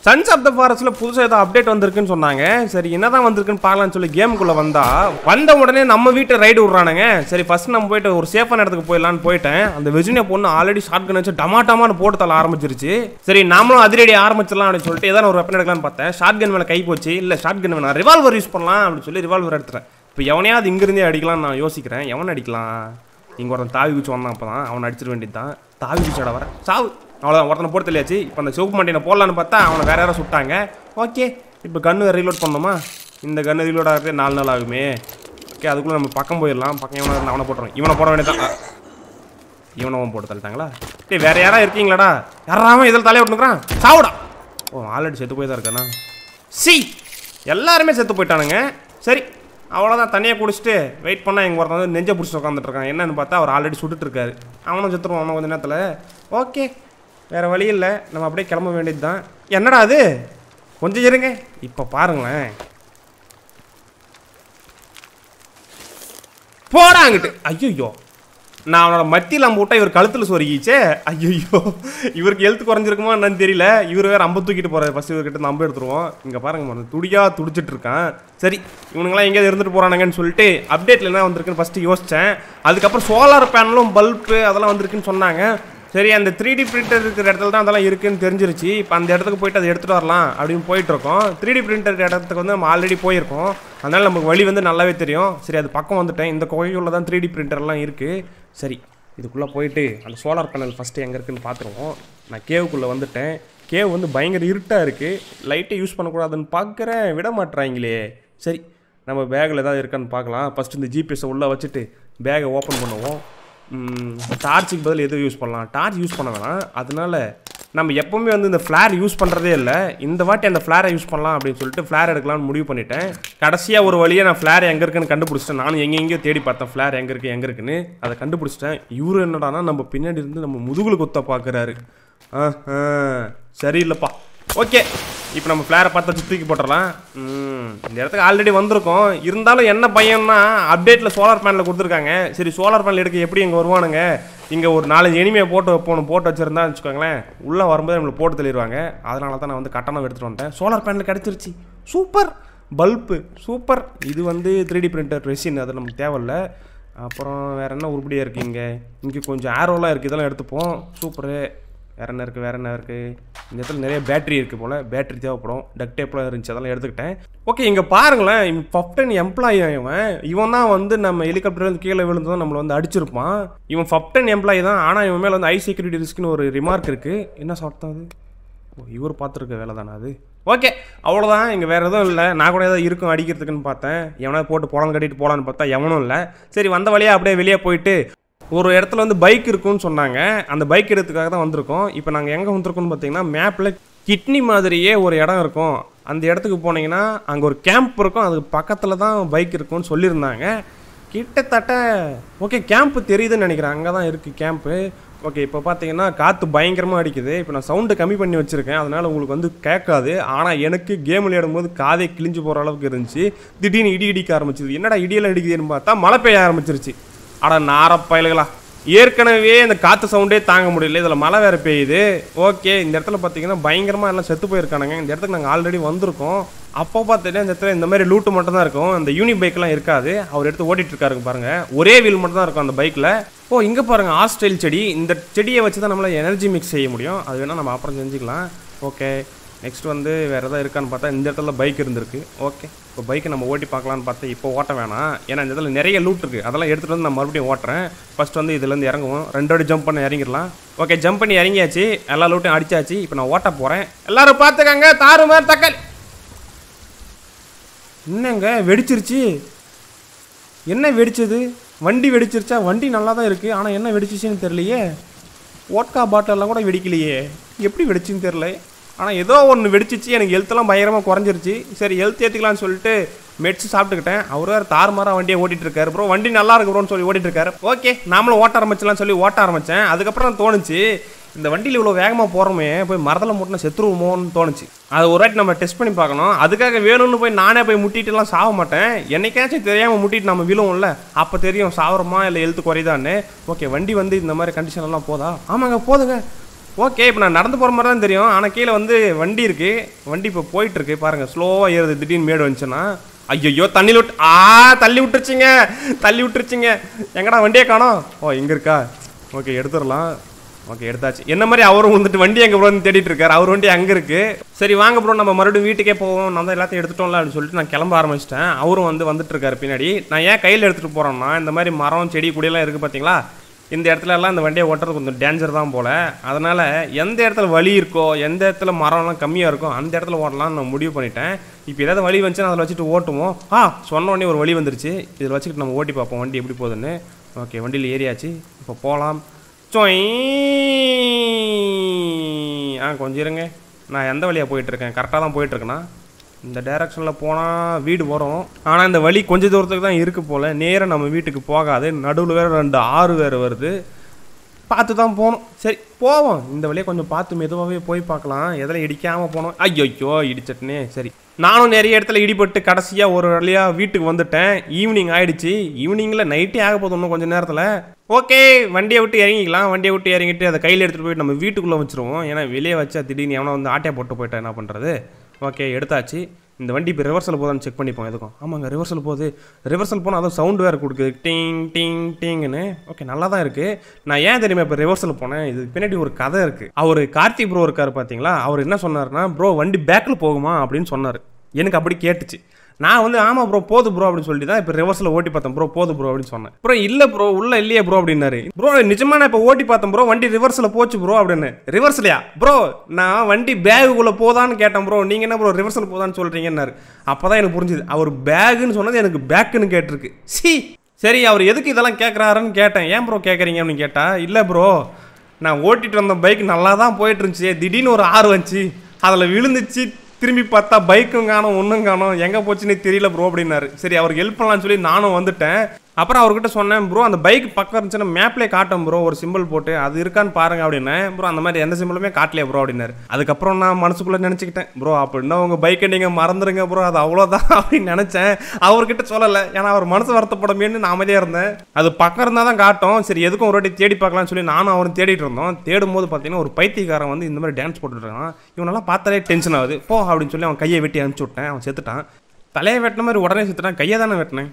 Sons of the ஃபாரஸ்ட்ல புதுசா ஏதோ update வந்திருக்குன்னு சொன்னாங்க. சரி என்னதான் வந்திருக்குன்னு பார்க்கலாம்னு சொல்லி கேமுக்குள்ள வந்த உடனே நம்ம வீட்டை ரைடு விடுறானுங்க. சரி ஃபர்ஸ்ட் நம்ம போயிட்டு ஒரு சேஃபான இடத்துக்கு போயிடலான்னு போயிட்டேன். அந்த வெஜினியா பொண்ணு ஆல்ரெடி ஷார்ட் கன் வச்சு டமாட்டாமான்னு போட்டு தள்ள ஆரம்பிச்சிருச்சு. சரி நாமளும் அதிரடி ஆரம்பிச்சிடலாம் அப்படின்னு சொல்லிட்டு ஏதாவது ஒரு வெப்பன் எடுக்கலான்னு பார்த்தேன். ஷார்ட் கன் மேலே கை போச்சு. இல்லை ஷார்ட் கன் வேணாம், ரிவால்வர் யூஸ் பண்ணலாம் அப்படின்னு சொல்லி ரிவால்வர் எடுத்துறேன். இப்போ எவனையாவது இங்கிருந்தே அடிக்கலாம்னு நான் யோசிக்கிறேன். எவன் அடிக்கலாம்? இங்கே ஒருத்தன் தாவி குச்சி வந்தான். அப்போ தான் அவனை அடிச்சிட வேண்டியது தான். தாவி குச்சியோட வர சாவு அவ்வளோதான். ஒருத்தனை போட்டு தெரியாச்சு. இப்போ அந்த சிவப்பு மண்டியை போடலான்னு பார்த்தா அவனை வேற யாரும் சுட்டாங்க. ஓகே இப்போ கன்று ரீலோட் பண்ணோமா? இந்த கன்று ரீலோட் ஆகிறதே 4 நாள் ஆகுமே. ஓகே அதுக்குள்ளே நம்ம பக்கம் போயிடலாம். பக்கம் இவனை அவனை போட்டுறோம். இவனை போட வேண்டியதான். இவனவன் போட்டு தள்ளிட்டாங்களா? டே வேற யாரா இருக்கீங்களாடா? யாராவது இதில் தலையை விட்டுக்கிறான். சாவுடா. ஓ ஆல்ரெடி செத்து போய் தான் இருக்கானா? சி எல்லாருமே செத்து போயிட்டானுங்க. சரி அவ்வளோதான். தனியாக குடிச்சிட்டு வெயிட் பண்ணால் எங்கள் ஒருத்தன் வந்து நெஞ்சை பிடிச்சி உட்காந்துட்டு இருக்கான். என்னன்னு பார்த்தா அவர் ஆல்ரெடி சுட்டுட்டு இருக்காரு. அவனும் செத்துருவான் அவனும் கொஞ்சம் நேரத்தில். ஓகே வேறு வழி இல்லை, நம்ம அப்படியே கிளம்ப வேண்டியது தான். என்னடா அது? கொஞ்சம் இருங்க இப்போ பாருங்களேன். போடாங்கிட்டு. ஐயோ நான் அவனோட மத்தியில் அம்பு விட்டா இவர் கழுத்தில் சொருகிச்சே. ஐயோ இவருக்கு எழுத்து குறைஞ்சிருக்குமா என்னன்னு தெரியல. இவர் வேறு அம்பு தூக்கிட்டு போகிறார். ஃபஸ்ட் இவர்கிட்ட நம்ப எடுத்துருவோம். இங்கே பாருங்க துடியாக துடிச்சிட்டு இருக்கான். சரி இவனுங்களாம் எங்கேயாவது இருந்துட்டு போகிறானுங்கன்னு சொல்லிட்டு அப்டேட்டில் என்ன வந்திருக்குன்னு ஃபஸ்ட்டு யோசித்தேன். அதுக்கப்புறம் சோலார் பேனலும் பல்பு அதெல்லாம் வந்திருக்குன்னு சொன்னாங்க. சரி அந்த 3D பிரிண்டர் இருக்கிற இடத்துல தான் அதெல்லாம் இருக்குன்னு தெரிஞ்சிருச்சு. இப்போ அந்த இடத்துக்கு போயிட்டு அதை எடுத்துகிட்டு வரலாம் அப்படின்னு போயிட்டுருக்கோம். 3D பிரிண்டர் இடத்துக்கு வந்து நம்ம ஆல்ரெடி போயிருக்கோம். அதனால் நமக்கு வழி வந்து நல்லாவே தெரியும். சரி அது பக்கம் வந்துட்டேன். இந்த கோயிலுள்ள தான் 3D பிரிண்டர்லாம் இருக்குது. சரி இதுக்குள்ளே போயிட்டு அந்த சோலார் பேனல் ஃபஸ்ட்டு எங்கே இருக்குதுன்னு பார்த்துருவோம். நான் கேவுக்குள்ளே வந்துட்டேன். கேவ் வந்து பயங்கர இருட்டாக இருக்குது. லைட்டை யூஸ் பண்ணக்கூடாதுன்னு பார்க்குறேன், விட மாட்டுறாங்களே. சரி நம்ம பேக்கில் ஏதாவது இருக்கான்னு பார்க்கலாம். ஃபஸ்ட்டு இந்த ஜிபிஎஸை உள்ளே வச்சுட்டு பேக்கை ஓப்பன் பண்ணுவோம். டார்ச்சுக்கு பதில் எதுவும் யூஸ் பண்ணலாம். டார்ச் யூஸ் பண்ண வேணாம். அதனால நம்ம எப்போவுமே வந்து இந்த ஃப்ளேர் யூஸ் பண்ணுறதே இல்லை. இந்த வாட்டி அந்த ஃப்ளேரை யூஸ் பண்ணலாம் அப்படின்னு சொல்லிட்டு ஃப்ளேர் எடுக்கலாம்னு முடிவு பண்ணிட்டேன். கடைசியாக ஒரு வழியாக நான் ஃப்ளேர் எங்கே இருக்குன்னு கண்டுபிடிச்சிட்டேன். நானும் எங்கெங்கேயோ தேடி பார்த்தேன் ஃப்ளேர் எங்கே இருக்குன்னு. அதை கண்டுபிடிச்சிட்டேன். இவரு என்னடானா நம்ம பின்னாடி இருந்து நம்ம முதுகுல குத்த பார்க்குறாரு. சரியில்லைப்பா. ஓகே இப்போ நம்ம ஃப்ளேரை பார்த்து தூக்கி போட்டுடலாம். இந்த இடத்துக்கு ஆல்ரெடி வந்திருக்கோம். இருந்தாலும் என்ன பையன்னா அப்டேட்டில் சோலார் பேனலில் கொடுத்துருக்காங்க. சரி சோலார் பேனல் எடுக்க எப்படி இங்கே வருவானுங்க? இங்கே ஒரு 4 எனிமையை போட்டு வச்சுருந்தான்னு வச்சுக்கோங்களேன். உள்ளே வரும்போது நம்மளை போட்டு தள்ளிடுவாங்க. அதனால தான் நான் வந்து கட்டணம் எடுத்துகிட்டு வந்துட்டேன். சோலார் பேனல் கிடச்சிருச்சு. சூப்பர். Bulb super. இது வந்து 3D பிரிண்டர் ரெசின், அது நமக்கு தேவையில்லை. அப்புறம் வேறு என்ன உருப்படியாக இருக்குது? இங்கே கொஞ்சம் ஆரோலாம் இருக்குது. இதெல்லாம் எடுத்துப்போம். சூப்பரு. வேறு என்ன இருக்குது? இந்த இடத்துல நிறைய பேட்டரி இருக்குது போல். பேட்டரி தேவைப்படும். டக் டேப்லாம் இருந்துச்சு, அதெல்லாம் எடுத்துக்கிட்டேன். ஓகே இங்கே பாருங்களேன். ஃபப்டன் எம்ப்ளாயி இவன் தான் வந்து நம்ம ஹெலிகாப்டர் கீழே விழுந்து தான் நம்மளை வந்து அடிச்சிருப்பான். இவன் ஃபப்டன் எம்ப்ளாயி தான். ஆனால் இவன் மேலே வந்து ஹை செக்யூரிட்டி ரிஸ்க்னு ஒரு ரிமார்க் இருக்குது. என்ன சாப்பிட்டா அது? இவர் பார்த்துருக்க வேலை தானே அது. ஓகே அவ்வளோதான். இங்கே வேறு எதுவும் இல்லை. நான் கூட ஏதாவது இருக்கும் அடிக்கிறதுக்குன்னு பார்த்தேன். எவனாவது போட்டு புலம் கட்டிட்டு போகலான்னு பார்த்தா எவனும் இல்லை. சரி வந்த வழியாக அப்படியே வெளியே போயிட்டு ஒரு இடத்துல வந்து பைக் இருக்குன்னு சொன்னாங்க. அந்த பைக் எடுத்துக்காக தான் வந்திருக்கோம். இப்போ நாங்கள் எங்கே வந்திருக்கோம்னு பார்த்தீங்கன்னா மேப்பில் கிட்னி மாதிரியே ஒரு இடம் இருக்கும். அந்த இடத்துக்கு போனீங்கன்னா அங்கே ஒரு கேம்ப் இருக்கும். அதுக்கு பக்கத்தில் தான் பைக் இருக்குன்னு சொல்லியிருந்தாங்க. கிட்டத்தட்ட ஓகே கேம்ப்பு தெரியுதுன்னு நினைக்கிறேன். அங்கே தான் இருக்குது கேம்ப்பு. ஓகே இப்போ பார்த்தீங்கன்னா காற்று பயங்கரமாக அடிக்குது. இப்போ நான் சவுண்டு கம்மி பண்ணி வச்சுருக்கேன். அதனால் உங்களுக்கு வந்து கேட்காது. ஆனால் எனக்கு கேம் விளையாடும்போது காதே கிழிஞ்சு போகிற அளவுக்கு இருந்துச்சு. திடீர்னு இடி இடிக்க ஆரம்பிச்சிது. என்னடா இடியெல்லாம் இடிக்குதுன்னு பார்த்தா மழை பெய்ய ஆரம்பிச்சிருச்சு. அட நாரப்பயல்களா, ஏற்கனவே இந்த காற்று சவுண்டே தாங்க முடியல, இதில் மழை வேறு பெய்யுது. ஓகே இந்த இடத்துல பார்த்தீங்கன்னா பயங்கரமாக எல்லாம் செத்து போயிருக்கானுங்க. இந்த இடத்துக்கு நாங்கள் ஆல்ரெடி வந்திருக்கோம். அப்போ பார்த்தீங்கன்னா இந்த இடத்துல இந்த மாதிரி லூட்டு மட்டும் தான் இருக்கும். இந்த யூனி பைக்கெலாம் இருக்காது. அவர் எடுத்து ஓட்டிகிட்டு இருக்காருங்க பாருங்கள். ஒரே வீல் மட்டும் தான் இருக்கும் அந்த பைக்கில். இங்கே பாருங்கள் ஆஸ்ட்ரேல் செடி. இந்த செடியை வச்சு தான் நம்மளால் எனர்ஜி மிக்ஸ் செய்ய முடியும். அது வேணால் நம்ம அப்புறம் செஞ்சுக்கலாம். ஓகே நெக்ஸ்ட் வந்து வேறு எதாவது இருக்கான்னு பார்த்தா இந்த இடத்துல பைக் இருந்திருக்கு. ஓகே இப்போ பைக்கை நம்ம ஓட்டி பார்க்கலான்னு பார்த்தா இப்போ ஓட்ட வேணாம். ஏன்னா இந்த இடத்துல நிறைய லூட் இருக்குது. அதெல்லாம் எடுத்துகிட்டு வந்து நான் மறுபடியும் ஓட்டுறேன். ஃபஸ்ட் வந்து இதுலேருந்து இறங்குவோம். 2 அடி ஜம்ப் பண்ணி இறங்கிடலாம். ஓகே ஜம்ப் பண்ணி இறங்கியாச்சு. எல்லா லூட்டையும் அடிச்சாச்சு. இப்போ நான் ஓட்ட போகிறேன். எல்லோரும் பார்த்துக்கங்க. தாறுமாறு தக்காளி. என்னங்க வெடிச்சிருச்சு? என்ன வெடிச்சது? வண்டி வெடிச்சிருச்சா? வண்டி நல்லா தான் இருக்குது. ஆனால் என்ன வெடிச்சிச்சுன்னு தெரியலையே. ஓட்கா பாட்டிலெல்லாம் கூட வெடிக்கலையே. எப்படி வெடிச்சுன்னு தெரில. ஆனால் ஏதோ ஒன்று வெடிச்சிச்சு. எனக்கு ஹெல்த்தெல்லாம் பயங்கரமாக குறைஞ்சிருச்சு. சரி ஹெல்த் ஏற்றிக்கலான்னு சொல்லிட்டு மெடிச்சு சாப்பிட்டுக்கிட்டேன். அவர் வேறு தாறுமாறாக வண்டியை ஓட்டிகிட்டு இருக்காரு. ப்ரோ வண்டி நல்லா இருக்கு ப்ரோன்னு சொல்லி ஓட்டிகிட்டு இருக்காரு. ஓகே நாமளும் ஓட்ட ஆரம்பிச்சலாம்னு சொல்லி ஓட்ட ஆரம்பித்தேன். அதுக்கப்புறம் தோணுச்சு இந்த வண்டியில் இவ்வளோ வேகமாக போகிறோமே, போய் மரத்தில் முட்டினா செத்துருவோமோன்னு தோணுச்சு. அது ஒரு வாட்டி நம்ம டெஸ்ட் பண்ணி பார்க்கணும். அதுக்காக வேணும்னு போய் நானே போய் முட்டிட்டுலாம் சாக மாட்டேன். என்னைக்காச்சும் தெரியாமல் முட்டிட்டு நம்ம விழுவோம்ல, அப்போ தெரியும் சாவரமா இல்லை ஹெல்த் குறைதான்னு. ஓகே வண்டி வந்து இந்த மாதிரி கண்டிஷன்லாம் போதா? ஆமாங்க போதுங்க. ஓகே இப்போ நான் நடந்து போகிற மாதிரி தான் தெரியும். ஆனால் கீழே வந்து வண்டி இருக்குது. வண்டி இப்போ போயிட்டுருக்கு பாருங்கள். ஸ்லோவாக ஏறுது. திடீர்னு மேடு வந்துச்சுன்னா ஐயோ தண்ணி தள்ளி விட்டுருச்சிங்க. எங்கடா வண்டியே காணோம். ஓ இங்கே இருக்கா. ஓகே எடுத்துடலாம். ஓகே எடுத்தாச்சு. என்ன மாதிரி அவரும் வந்துட்டு வண்டி எங்கே ப்ரோ தேடிட்டு இருக்காரு. அவர் வண்டி அங்கே இருக்குது. சரி வாங்க ப்ரோ நம்ம மறுபடியும் வீட்டுக்கே போவோம். நம்ம தான் எல்லாத்தையும் எடுத்துட்டோம்ல அப்படின்னு சொல்லிட்டு நான் கிளம்ப ஆரம்பிச்சிட்டேன். அவரும் வந்துட்டு இருக்காரு பின்னாடி. நான் ஏன் கையில் எடுத்துகிட்டு போகிறேன்னா இந்த மாதிரி மரம் செடி கொடியெல்லாம் இருக்குது பார்த்தீங்களா. இந்த இடத்துல எல்லாம் இந்த வண்டியை ஓட்டுறது கொஞ்சம் டேஞ்சர் தான் போல். அதனால் எந்த இடத்துல வழி இருக்கோ எந்த இடத்துல மரம்லாம் கம்மியாக இருக்கோ அந்த இடத்துல ஓட்டலாம்னு நான் முடிவு பண்ணிட்டேன். இப்போ ஏதாவது வழி வந்துச்சுன்னா அதில் வச்சுட்டு ஓட்டுவோம். சொன்ன உடனே ஒரு வழி வந்துருச்சு. இதில் வச்சுக்கிட்டு நம்ம ஓட்டி பார்ப்போம் வண்டி எப்படி போகுதுன்னு. ஓகே வண்டியில் ஏறியாச்சு. இப்போ போகலாம். கொஞ்சம் இருங்க. நான் எந்த வழியாக போயிட்டுருக்கேன். கரெக்டாக தான் போயிட்டுருக்கேண்ணா. இந்த டைரக்ஷனில் போனால் வீடு வரும். ஆனால் இந்த வழி கொஞ்சம் தூரத்துக்கு தான் இருக்குது போல். நேராக நம்ம வீட்டுக்கு போகாது. நடுவில் வேறு 2 ஆறு வேறு வருது. பார்த்து தான் போகணும். சரி போவோம். இந்த வழியை கொஞ்சம் பார்த்து மெதுவாகவே போய் பார்க்கலாம். எதில் இடிக்காமல் போனோம். ஐயோ இடிச்சட்டுனே. சரி நானும் நிறைய இடத்துல இடிபட்டு கடைசியாக ஒரு வழியாக வீட்டுக்கு வந்துட்டேன். ஈவினிங் ஆகிடுச்சு. ஈவினிங்கில் நைட்டே ஆக போதும் இன்னும் கொஞ்சம் நேரத்தில். ஓகே வண்டியை விட்டு இறங்கிக்கலாம். வண்டியை விட்டு இறங்கிட்டு அதை கையில் எடுத்துகிட்டு போயிட்டு நம்ம வீட்டுக்குள்ளே வச்சுருவோம். ஏன்னா வெளியே வச்சா திடீர்னு எவனோ வந்து ஆட்டையை போட்டு போயிட்டா என்ன பண்ணுறது. ஓகே எடுத்தாச்சு. இந்த வண்டி இப்போ ரிவர்சல் போதான்னு செக் பண்ணிப்போம் எதுக்கும். ஆமாங்க ரிவர்சல் போகுது. ரிவர்சல் போனால் அதுவும் சவுண்டு வேறு கொடுக்குது. டிங் டிங் டிங்னு. ஓகே நல்லா தான் இருக்குது. நான் ஏன் தெரியுமா இப்போ ரிவர்சல் போனேன். இது பின்னாடி ஒரு கதை இருக்குது. அவர் கார்த்திக் ப்ரோ இருக்கார் பார்த்தீங்களா. அவர் என்ன சொன்னார்னா ப்ரோ வண்டி பேக்கில் போகுமா அப்படின்னு சொன்னார். எனக்கு அப்படி கேட்டுச்சு. நான் வந்து ஆமாம் ப்ரோ போது ப்ரோ அப்படின்னு சொல்லிட்டு தான் இப்போ ரிவர்ஸில் ஓட்டி பார்த்தேன். ப்ரோ போது ப்ரோ அப்படின்னு சொன்னேன். ப்ரோ இல்லை ப்ரோ உள்ளே இல்லையே ப்ரோ அப்படின்னாரு. ப்ரோ நிஜமாக நான் இப்போ ஓட்டி பார்த்தேன் ப்ரோ வண்டி ரிவர்ஸில் போச்சு ப்ரோ அப்படின்னு. ரிவர்ஸ்லையா ப்ரோ நான் வண்டி பேகுக்குள்ளே போதான்னு கேட்டேன் ப்ரோ. நீங்கள் என்ன ப்ரோ ரிவர்ஸில் போதான்னு சொல்கிறீங்கன்னாரு. அப்போ தான் எனக்கு புரிஞ்சுது. அவர் பேகுன்னு சொன்னது எனக்கு பேக்குன்னு கேட்டிருக்கு. சரி அவர் எதுக்கு இதெல்லாம் கேட்குறாருன்னு கேட்டேன். ஏன் ப்ரோ கேட்குறீங்க அப்படின்னு கேட்டால் இல்லை ப்ரோ நான் ஓட்டிகிட்டு வந்த பைக் நல்லா தான் போயிட்டு இருந்துச்சு. திடீர்னு ஒரு ஆறு வந்துச்சு. அதில் விழுந்துச்சு. திரும்பி பார்த்தா பைக்கும் காணும் ஒன்றும் காணும். எங்கே போச்சுன்னு தெரியல ப்ரோ அப்படின்னாரு. சரி அவருக்கு ஹெல்ப் பண்ணலான்னு சொல்லி நானும் வந்துட்டேன். அப்புறம் அவர்கிட்ட சொன்னேன் ப்ரோ அந்த பைக் பக்கம் இருந்துச்சுன்னா மேப்லேயே காட்டும் ப்ரோ ஒரு சிம்பிள் போட்டு அது இருக்கான்னு பாருங்க அப்படின்னேன். ப்ரோ அந்த மாதிரி எந்த சிம்பிளுமே காட்டலையே ப்ரோ அப்படின்னாரு. அதுக்கப்புறம் நான் மனசுக்குள்ளே நினச்சிக்கிட்டேன் ப்ரோ அப்படின்னா உங்கள் பைக்கை நீங்கள் மறந்துடுங்க ப்ரோ அது அவ்வளோதான் அப்படின்னு நினச்சேன். அவர்கிட்ட சொல்லலை. ஏன்னா அவர் மனசு வருத்தப்படமேன்னு நான் அமைதியாக இருந்தேன். அது பக்கம் இருந்தால் தான் காட்டும். சரி எதுக்கும் ஒரு வாட்டி தேடி பார்க்கலாம்னு சொல்லி நானும் அவரும் தேடிட்டு இருந்தோம். தேடும் போது பார்த்தீங்கன்னா ஒரு பைத்தியக்காரன் வந்து இந்த மாதிரி டான்ஸ் போட்டுருக்கான். இவனெல்லாம் பார்த்தாலே டென்ஷன் ஆகுது. போ அப்படின்னு சொல்லி அவன் கையை வெட்டி அனுப்பிச்சி விட்டேன். அவன் செத்துட்டான். தலையை வெட்டின மாதிரி உடனே செத்துட்டான். கையை தானே வெட்டினேன்.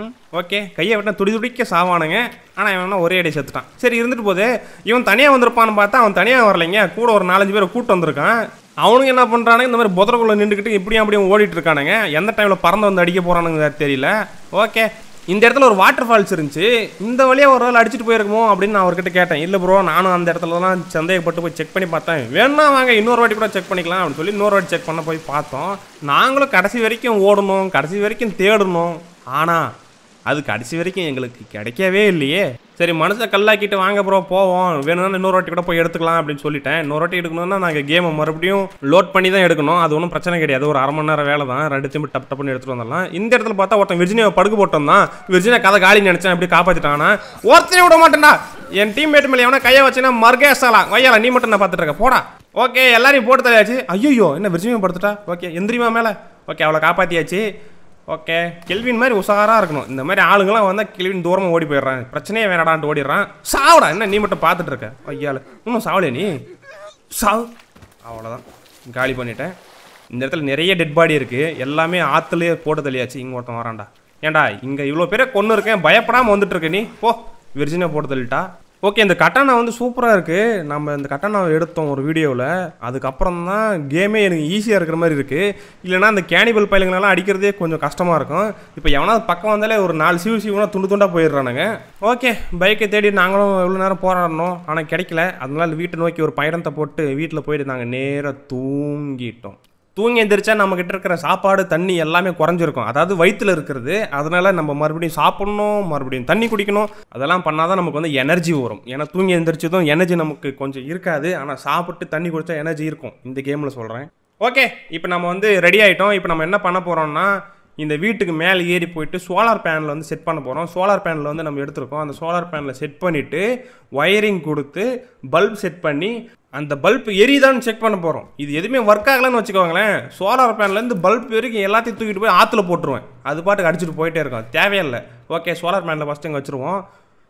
ஓகே கையை வெட்டினா துடிக்க சாவானுங்க. ஆனால் இவன் ஒரே அடி செத்துட்டான். சரி இருந்துட்டு போது இவன் தனியாக வந்திருப்பான்னு பார்த்தா அவன் தனியாக வரலைங்க. கூட ஒரு 4-5 பேரை கூட்டு வந்திருக்கான். அவனுங்க என்ன பண்ணுறானுங்க இந்த மாதிரி புதருக்குள்ளே நின்றுக்கிட்டு இப்படியும் அப்படியும் ஓடிட்டு இருக்கானுங்க. எந்த டைமில் பறந்து வந்து அடிக்க போகிறானுங்க தெரியல. ஓகே இந்த இடத்துல ஒரு வாட்டர் ஃபால்ஸ் இருந்துச்சு. இந்த வழியாக ஒரு நாள் அடிச்சுட்டு போயிருக்குமோ அப்படின்னு நான் அவர்கிட்ட கேட்டேன். இல்லை ப்ரோ நானும் அந்த இடத்துலலாம் சந்தேகப்பட்டு போய் செக் பண்ணி பார்த்தேன். வேணா வாங்க இன்னொரு வாட்டி கூட செக் பண்ணிக்கலாம் அப்படின்னு சொல்லி இன்னொரு வாட்டி செக் பண்ண போய் பார்த்தோம். நாங்களும் கடைசி வரைக்கும் ஓடணும் கடைசி வரைக்கும் தேடணும். ஆனால் அது கடைசி வரைக்கும் எங்களுக்கு கிடைக்கவே இல்லையே. சரி மனசை கல்லாக்கிட்டு வாங்க ப்ரோ போவோம். வேணும்னா இன்னொரு வாட்டி கூட போய் எடுத்துக்கலாம் அப்படின்னு சொல்லிட்டேன். இன்னொரு வாட்டி எடுக்கணும்னா நாங்கள் கேமை மறுபடியும் லோட் பண்ணி தான் எடுக்கணும். அது ஒன்றும் பிரச்சனை கிடையாது. ஒரு 1/2 மணி நேரம் வேலை தான். 2 திரும்பி டப் பண்ணி எடுத்துகிட்டு வந்துடலாம். இந்த இடத்துல பார்த்தா ஒருத்தன் விர்ஜினியா படுக்க போட்டோம் தான். விர்ஜினியா கதை காலி நினச்சேன் எப்படி காப்பாற்றிட்டானா. ஒருத்தனே விட மாட்டேன்டா. என் டீம்மேட் மேலே எவனா கையை வச்சுன்னா மர்கேசலாம் வையால நீ மட்டும் நான் பார்த்துட்டு இருக்க போடா. ஓகே எல்லாரையும் போட்டு தலையாச்சு. ஐயோ என்ன விர்ஜினியா படுத்துட்டா. ஓகே எந்திரிமா மேலே. ஓகே அவளை காப்பாற்றியாச்சு. ஓகே கெல்வின் மாதிரி உஷாராக இருக்கணும். இந்த மாதிரி ஆளுங்களாம் வந்தால் கெல்வின் தூரமாக ஓடி போயிடுறான். பிரச்சனையே வேணாடான்ட்டு ஓடிடுறான். சாவுடா என்ன நீ மட்டும் பார்த்துட்டு இருக்க. ஐயால இன்னும் சாவலே நீ சாவு. அவ்வளோதான் காலி பண்ணிட்டேன். இந்த இடத்துல நிறைய டெட் பாடி இருக்குது. எல்லாமே ஆற்றுலேயே போட்டு தள்ளியாச்சு. இங்கே ஒருத்தன் வரான்டா. ஏன்டா இங்கே இவ்வளோ பேரை கொன்று இருக்கேன் பயப்படாமல் வந்துட்டு இருக்க நீ போ. விர்ஜினியா போட்டு தள்ளிட்டா. ஓகே இந்த கட்டானா வந்து சூப்பராக இருக்குது. நம்ம இந்த கட்டானாவை எடுத்தோம் ஒரு வீடியோவில். அதுக்கப்புறம் தான் கேமே எனக்கு ஈஸியாக இருக்கிற மாதிரி இருக்குது. இல்லைனா அந்த கேனிபல் பயிலுங்களெல்லாம் அடிக்கிறதே கொஞ்சம் கஷ்டமாக இருக்கும். இப்போ எவனாவது பக்கம் வந்தாலே ஒரு 4 சிவனா துண்டாக போயிடுறானுங்க. ஓகே பைக்கை தேடி நாங்களும் எவ்வளோ நேரம் போராடணும். ஆனால் கிடைக்கல. அதனால வீட்டை நோக்கி ஒரு பயணத்தை போட்டு வீட்டில் போயிட்டு நாங்கள் நேராக தூங்கிட்டோம். தூங்கி எந்திரிச்சா நம்மக்கிட்ட இருக்கிற சாப்பாடு தண்ணி எல்லாமே குறைஞ்சிருக்கும். அதாவது வயிற்றில் இருக்கிறது. அதனால் நம்ம மறுபடியும் சாப்பிட்ணும் மறுபடியும் தண்ணி குடிக்கணும். அதெல்லாம் பண்ணால் தான் நமக்கு வந்து எனர்ஜி வரும். ஏன்னா தூங்கி எந்திரிச்சதும் எனர்ஜி நமக்கு கொஞ்சம் இருக்காது. ஆனால் சாப்பிட்டு தண்ணி குடித்தா எனர்ஜி இருக்கும். இந்த கேமில் சொல்கிறேன். ஓகே இப்போ நம்ம வந்து ரெடி ஆகிட்டோம். இப்போ நம்ம என்ன பண்ண போகிறோம்னா இந்த வீட்டுக்கு மேலே ஏறி போயிட்டு சோலார் பேனல் வந்து செட் பண்ண போகிறோம். சோலார் பேனல் வந்து நம்ம எடுத்துருக்கோம். அந்த சோலார் பேனலை செட் பண்ணிவிட்டு ஒயரிங் கொடுத்து பல்ப் செட் பண்ணி அந்த பல்ப் எரியுதான்னு செக் பண்ண போகிறோம். இது எதுவுமே ஒர்க் ஆகலைன்னு வச்சுக்கோங்களேன். சோலார் பேனல்லேருந்து பல்ப் வரைக்கும் எல்லாத்தையும் தூக்கிட்டு போய் ஆற்றுல போட்டுருவேன். அது பாட்டுக்கு அடிச்சுட்டு போயிட்டே இருக்கும். தேவையில்லை. ஓகே சோலார் பேனலை ஃபஸ்ட்டு இங்கே வச்சுருவோம்.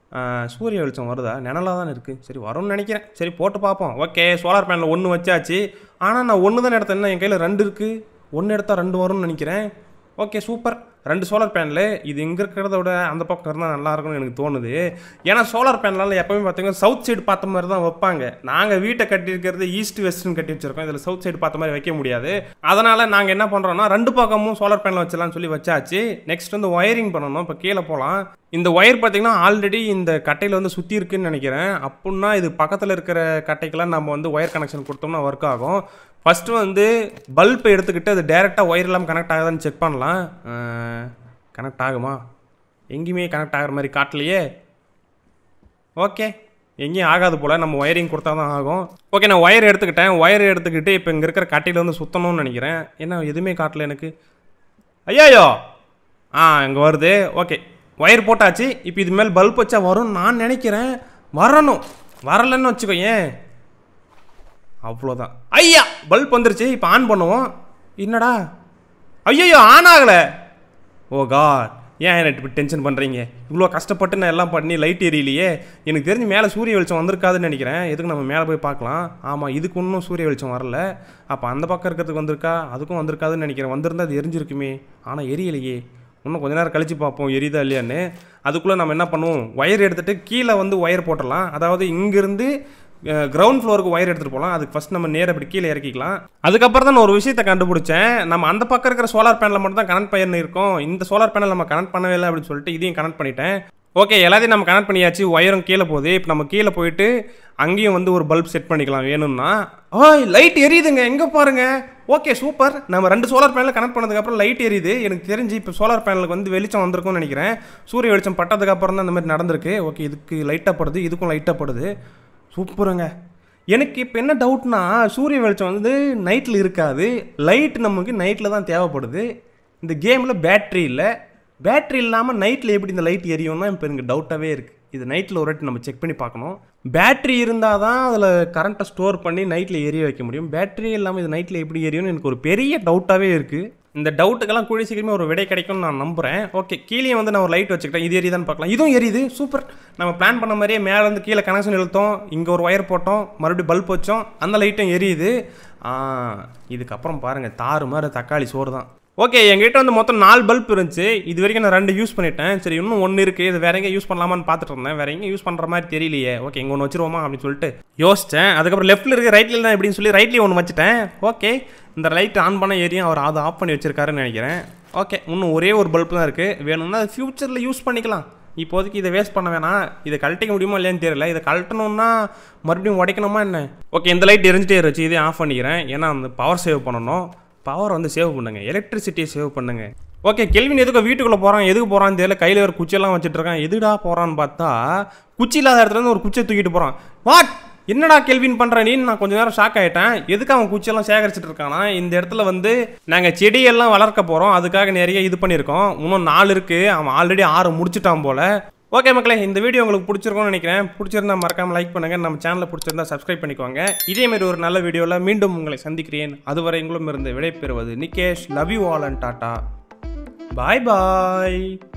சூரிய வெளிச்சம் வருதா? நிழலாக தானே இருக்குது. சரி வரும்னு நினைக்கிறேன். சரி போட்டு பார்ப்போம். ஓகே சோலார் பேனல் 1 வச்சாச்சு. ஆனால் நான் 1 தானே எடுத்தேன். என் கையில் 2 இருக்குது. 1 எடுத்தால் 2 வரும்னு நினைக்கிறேன். Okay super. 2 solar panel. இது இங்கே இருக்கிறத விட அந்த பக்கம் இருந்தால் நல்லாயிருக்கும்னு எனக்கு தோணுது. ஏன்னா சோலார் பேனலால் எப்போவுமே பார்த்தீங்கன்னா சவுத் சைடு பார்த்த மாதிரி தான் வைப்பாங்க. நாங்கள் வீட்டை கட்டியிருக்கிறது ஈஸ்ட் வெஸ்ட்னு கட்டி வச்சுருக்கோம். இதில் சவுத் சைடு பார்த்த மாதிரி வைக்க முடியாது. அதனால் நாங்கள் என்ன பண்ணுறோன்னா 2 பக்கமும் சோலார் பேனல் வச்சலாம்னு சொல்லி வச்சாச்சு. நெக்ஸ்ட் வந்து ஒயரிங் பண்ணணும். இப்போ கீழே போகலாம். இந்த ஒயர் பார்த்தீங்கன்னா ஆல்ரெடி இந்த கட்டையில் வந்து சுற்றி இருக்குன்னு நினைக்கிறேன். அப்படின்னா இது பக்கத்தில் இருக்கிற கட்டைக்கெல்லாம் நம்ம வந்து ஒயர் கனெக்ஷன் கொடுத்தோம்னா ஒர்க் ஆகும். ஃபஸ்ட்டு வந்து பல்பை எடுத்துக்கிட்டு அது டேரெக்டாக ஒயர் இல்லாமல் கனெக்ட் ஆகுதான்னு செக் பண்ணலாம். கனெக்ட் ஆகுமா? எங்கேயுமே கனெக்ட் ஆகிற மாதிரி காட்டலையே. ஓகே எங்கேயும் ஆகாது போல். நம்ம ஒயரிங் கொடுத்தா தான் ஆகும். ஓகே நான் ஒயர் எடுத்துக்கிட்டேன். ஒயர் எடுத்துக்கிட்டு இப்போ இங்கே இருக்கிற கட்டையில் வந்து சுற்றணும்னு நினைக்கிறேன். ஏன்னா எதுவுமே காட்டல எனக்கு. ஐயாயோ இங்கே வருது. ஓகே ஒயர் போட்டாச்சு. இப்போ இது மேல் பல்ப் வச்சா வரும்னு நான் நினைக்கிறேன். வரணும். வரலன்னு வச்சுக்கோ. ஏன் அவ்வளோதான். ஐயா பல்ப் வந்துருச்சு. இப்போ ஆன் பண்ணுவோம். என்னடா ஐயோ ஆன் ஆகலை. ஓ காட் ஏன் என்ன இப்படி டென்ஷன் பண்ணுறீங்க? இவ்வளோ கஷ்டப்பட்டு நான் எல்லாம் பண்ணி லைட் எரியலையே. எனக்கு தெரிஞ்சு மேலே சூரிய வெளிச்சம் வந்திருக்காதுன்னு நினைக்கிறேன். எதுக்கு நம்ம மேலே போய் பார்க்கலாம். ஆமாம் இதுக்கு இன்னும் சூரிய வெளிச்சம் வரல. அப்போ அந்த பக்கம் இருக்கிறதுக்கு வந்திருக்கா? அதுக்கும் வந்திருக்காதுன்னு நினைக்கிறேன். வந்திருந்தால் அது எரிஞ்சிருக்குமே. ஆனால் எரியலையே. இன்னும் கொஞ்ச நேரம் கழித்து பார்ப்போம் எரியுதா இல்லையான்னு. அதுக்குள்ளே நம்ம என்ன பண்ணுவோம், ஒயர் எடுத்துகிட்டு கீழே வந்து ஒயர் போட்டுடலாம். அதாவது இங்கேருந்து கிரவுண்ட் ஃப்ளோருக்கு ஒயர் எடுத்துகிட்டு போகலாம். அதுக்கு ஃபஸ்ட் நம்ம நேராக இப்படி கீழே இறக்கிக்கலாம். அதுக்கப்புறம் தான் நான் ஒரு விஷயத்தை கண்டுபிடிச்சேன். நம்ம அந்த பக்கம் இருக்கிற சோலார் பேனலில் மட்டும் தான் கனெக்ட் பண்ணியிருக்கோம். இந்த சோலார் பேனல் நம்ம கனெக்ட் பண்ணவே இல்லை அப்படின்னு சொல்லிட்டு இதையும் கனெக்ட் பண்ணிட்டேன். ஓகே எல்லாத்தையும் நம்ம கனெக்ட் பண்ணியாச்சு. ஒயரும் கீழே போகுது. இப்போ நம்ம கீழே போயிட்டு அங்கேயும் வந்து ஒரு பல்ப் செட் பண்ணிக்கலாம் வேணும்னா. லைட் எரியுதுங்க. எங்கே பாருங்கள். Okay super. நம்ம 2 சோலார் பேனலில் கனெக்ட் பண்ணதுக்கப்புறம் லைட் எரியுது. எனக்கு தெரிஞ்சு இப்போ சோலார் பேனலுக்கு வந்து வெளிச்சம் வந்திருக்கும்னு நினைக்கிறேன். சூரிய வெளிச்சம் பட்டதுக்கப்புறம் தான் இந்த மாதிரி நடந்திருக்கு. ஓகே இதுக்கு லைட்டாக படுது, இதுக்கும் லைட்டாக படுது. சூப்பருங்க. எனக்கு இப்போ என்ன டவுட்னா சூரிய வெளிச்சம் வந்து நைட்டில் இருக்காது. லைட் நமக்கு நைட்டில் தான் தேவைப்படுது. இந்த கேமில் பேட்ரி இல்லை. பேட்ரி இல்லாமல் நைட்டில் எப்படி இந்த லைட் எரியும்னா இப்போ எனக்கு டவுட்டாகவே இருக்குது. இது நைட்டில் ஒரு வாட்டி நம்ம செக் பண்ணி பார்க்கணும். பேட்ரி இருந்தால் தான் அதில் கரண்ட்டை ஸ்டோர் பண்ணி நைட்டில் எரிய வைக்க முடியும். பேட்ரி இல்லாமல் இது நைட்டில் எப்படி எரியும்னு எனக்கு ஒரு பெரிய டவுட்டாகவே இருக்குது. இந்த டவுட்டுக்கெல்லாம் கூடிய சீக்கிரமே ஒரு விடை கிடைக்கும்னு நான் நம்புகிறேன். ஓகே கீழே வந்து நான் ஒரு லைட் வச்சுக்கிட்டேன். இது எரியுதான்னு பார்க்கலாம். இதுவும் எரியுது. சூப்பர். நம்ம பிளான் பண்ண மாதிரியே மேலே வந்து கீழே கனெக்ஷன் இழுத்தோம். இங்கே ஒரு ஒயர் போட்டோம். மறுபடியும் பல்ப் வச்சோம். அந்த லைட்டும் எரியுது. இதுக்கப்புறம் பாருங்கள் தாறு மாதிரி தக்காளி சோறு தான். ஓகே எங்ககிட்ட வந்து மொத்தம் 4 பல்ப் இருந்துச்சு. இது வரைக்கும் நான் 2 யூஸ் பண்ணிட்டேன். சரி இன்னும் 1 இருக்குது. இது வேற எங்கே யூஸ் பண்ணலாமான்னு பார்த்துட்டு இருந்தேன். வேற எங்கே யூஸ் பண்ணுற மாதிரி தெரியலையே. ஓகே இங்கே 1 வச்சிருவோமா அப்படின்னு சொல்லிட்டு யோசித்தேன். அதுக்கப்புறம் லெஃப்ட்டில் இருக்குது ரைட்ல தான் எப்படின்னு சொல்லி ரைட்லேயும் 1 வச்சுட்டேன். ஓகே இந்த லைட் ஆன் பண்ண ஏரியும் அவர் அதை ஆஃப் பண்ணி வச்சிருக்காருன்னு நினைக்கிறேன். ஓகே இன்னும் ஒரே ஒரு பல்ப் தான் இருக்குது. வேணும்னா அது ஃப்யூச்சரில் யூஸ் பண்ணிக்கலாம். இப்போதைக்கு இதை வேஸ்ட் பண்ண வேணாம். இதை கழட்டிக்க முடியுமா இல்லையான்னு தெரியல. இதை கழட்டணும்னா மறுபடியும் உடைக்கணுமா என்ன? ஓகே இந்த லைட் எரிஞ்சிட்டே இருந்துச்சு. இதே ஆஃப் பண்ணிக்கிறேன். ஏன்னா அந்த பவர் சேவ் பண்ணணும். பவர் வந்து சேவ் பண்ணுங்க. எலக்ட்ரிசிட்டியை சேவ் பண்ணுங்க. ஓகே கெல்வின் எதுக்கு வீட்டுக்குள்ளே போகிறான், எதுக்கு போகிறான்னு தெரியல. கையில் ஒரு குச்சியெல்லாம் வச்சுட்டு இருக்கான். எதுடா போகிறான்னு பார்த்தா குச்சி இல்லாத இடத்துல இருந்து ஒரு குச்சியை தூக்கிட்டு போகிறான். வாட் என்னடா கெல்வின் பண்ணுற நீ? நான் கொஞ்சம் நேரம் ஷாக் ஆகிட்டேன். எதுக்கு அவன் குச்சியெல்லாம் சேகரிச்சிட்டு இருக்கானா? இந்த இடத்துல வந்து நாங்கள் செடியெல்லாம் வளர்க்க போகிறோம். அதுக்காக நிறைய இது பண்ணியிருக்கோம். இன்னும் 4 இருக்குது. அவன் ஆல்ரெடி 6 முடிச்சுட்டான் போல். ஓகே மக்களே இந்த வீடியோ உங்களுக்கு பிடிச்சிருக்கும்னு நினைக்கிறேன். பிடிச்சிருந்தா மறக்காமல் லைக் பண்ணுங்கள். நம்ம சேனலை பிடிச்சிருந்தா சப்ஸ்கிரைப் பண்ணிக்கோங்க. இதேமாரி ஒரு நல்ல வீடியோவில் மீண்டும் உங்களை சந்திக்கிறேன். அதுவரை எங்களும் இருந்து விடைபெறுவது Nikesh. Love you all and tata. Bye bye.